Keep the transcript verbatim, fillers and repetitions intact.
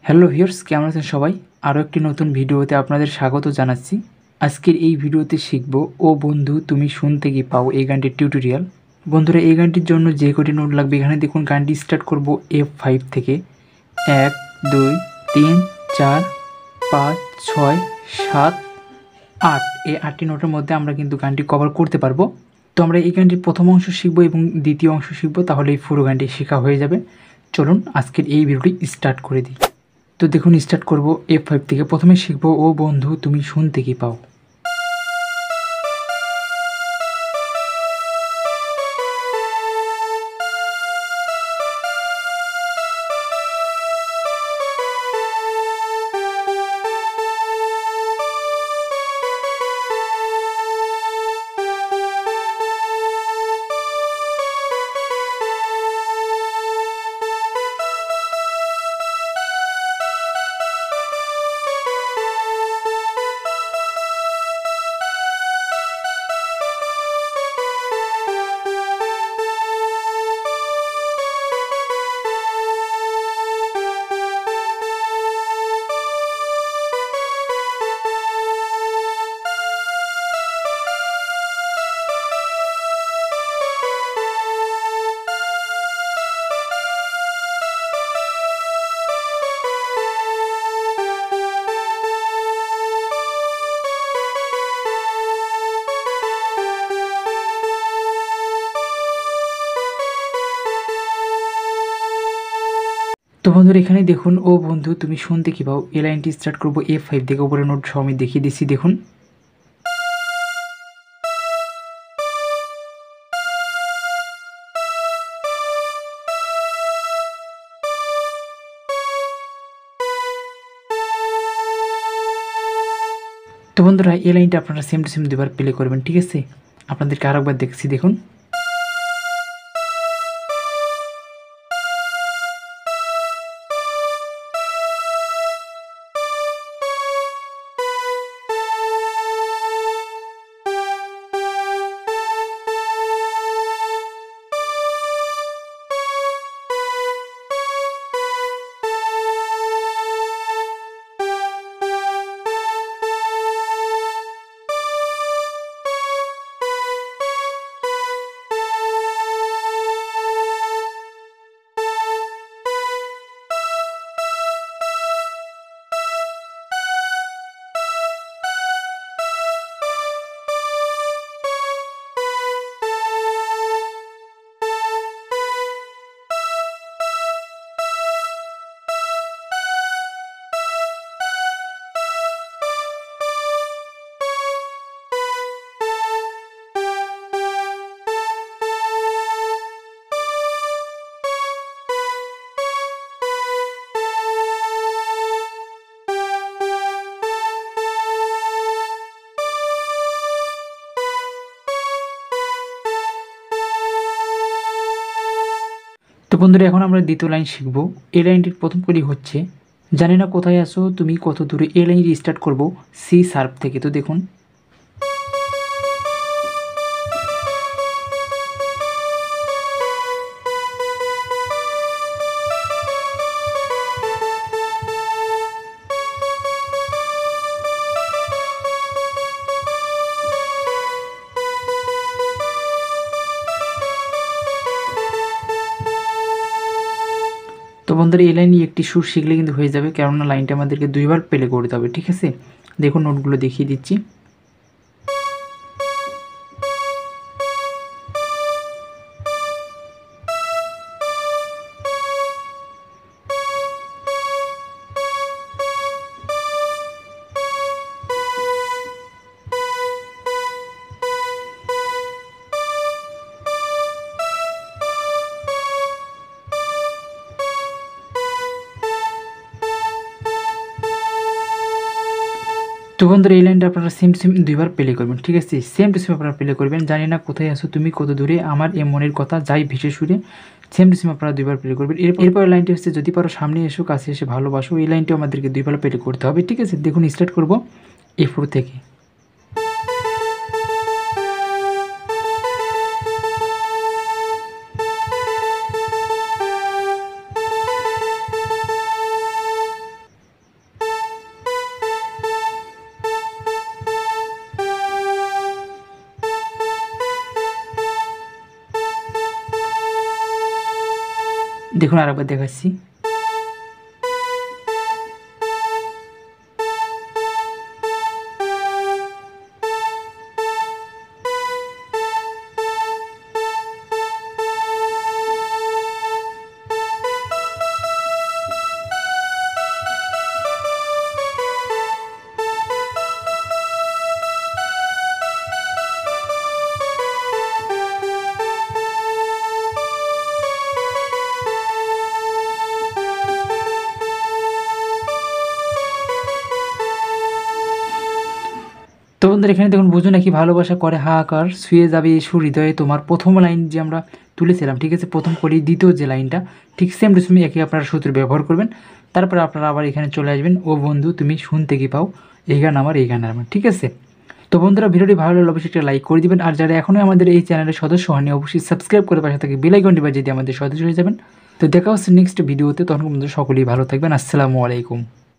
Hello viewers, কেমন আছেন সবাই? আরও একটি নতুন ভিডিওতে আপনাদের স্বাগত জানাচ্ছি। আজকের এই ভিডিওতে শিখব ও বন্ধু তুমি শুনতে কি পাও এই গানটির টিউটোরিয়াল। বন্ধুরা, এই গানটির জন্য যে কটি নোট লাগবে এখানে দেখুন গানটি স্টার্ট করব এফ ফাইভ থেকে। এক, দুই, তিন, চার, পাঁচ, ছয়, সাত, আট, এই আটটি নোটের মধ্যে আমরা কিন্তু গানটি কভার করতে পারবো। তো আমরা এই গানটির প্রথম অংশ শিখব এবং দ্বিতীয় অংশ শিখব, তাহলে এই পুরো গানটি শেখা হয়ে যাবে। চলুন আজকের এই ভিডিওটি স্টার্ট করে দিই। তো দেখুন স্টার্ট করব এফ ফাইভ থেকে। প্রথমে শিখব ও বন্ধু তুমি শুনতে কি পাও। তো বন্ধুরা, এখানে দেখুন ও বন্ধু তুমি শুনতে কি পাও এই লাইনটি স্টার্ট করবো এফ ফাইভ থেকে। উপরে নোট সহ আমি দেখিয়ে দিচ্ছি, দেখুন। তো বন্ধুরা, এই লাইনটা আপনারা সেম টু সেম দুবার প্লে করবেন, ঠিক আছে? আপনাদেরকে আরেকবার দেখছি, দেখুন। তো বন্ধুরা, এখন আমরা দ্বিতীয় লাইন শিখব। এই লাইনটির প্রথম কলি হচ্ছে জানি না কোথায় আসো তুমি কত দূরে। এই লাইনটি স্টার্ট করব সি শার্প থেকে। তো দেখুন, তো বন্ধুরা এই লাইনে একটি সুর শিখলে কিন্তু হয়ে যাবে, কেননা লাইনটা আমাদেরকে দুইবার প্লে করতে হবে, ঠিক আছে? দেখুন নোটগুলো দেখিয়ে দিচ্ছি। তো বন্ধুরা, এই লাইনটা আপনারা সেম টু সেম দুইবার প্লে করবেন, ঠিক আছে? সেম টু সেম আপনারা প্লে করবেন। জানি না কোথায় আসো তুমি কত দূরে, আমার এ মনের কথা যাই ভেসে সুরে। সেম টু সেম আপনারা দুইবার প্লে করবেন। এরপর লাইনটি হচ্ছে যদি পারো সামনে এসো কাছে এসে ভালোবাসো। এই লাইনটাও আমাদেরকে দুইবার প্লে করতে হবে, ঠিক আছে? দেখুন স্টার্ট করব এ ফোর থেকে। তো দেখুন আরেকবার দেখাচ্ছি। তো বন্ধুরা এখানে দেখুন বুঝো নাকি ভালোবাসা করে হাহাকার, শুয়ে যাবে এসো হৃদয়ে তোমার। প্রথম লাইন যে আমরা তুলেছিলাম, ঠিক আছে, প্রথম করি দ্বিতীয় যে লাইনটা ঠিক সেম টু সেম একই আপনারা সূত্র ব্যবহার করবেন। তারপরে আপনারা আবার এখানে চলে আসবেন, ও বন্ধু তুমি শুনতে কি পাও, এই গান আমার, এই গান আমার, ঠিক আছে। তো বন্ধুরা ভিডিওটি ভালো লাগলে অবশ্যই একটা লাইক করে দিবেন, আর যারা এখনই আমাদের এই চ্যানেলের সদস্য হয়নি অবশ্যই সাবস্ক্রাইব করে পাশে থেকে বেল আইকনটি বাজিয়ে দিয়ে আমাদের সদস্য হয়ে যাবেন। তো দেখা হচ্ছে নেক্সট ভিডিওতে, তখন বন্ধুরা সকলেই ভালো থাকবেন। আসসালামু আলাইকুম।